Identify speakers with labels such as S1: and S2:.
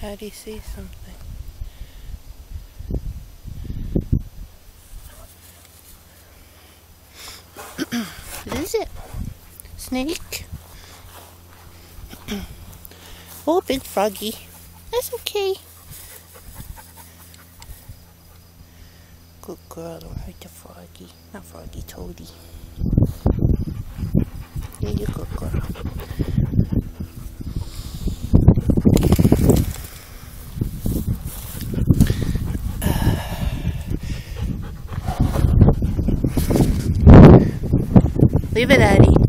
S1: Addie see something. What is it? Snake? Oh, big froggy. That's okay. Good girl, don't hurt the froggy. Not froggy, toady. Yeah, you're good girl. Leave it, Addie.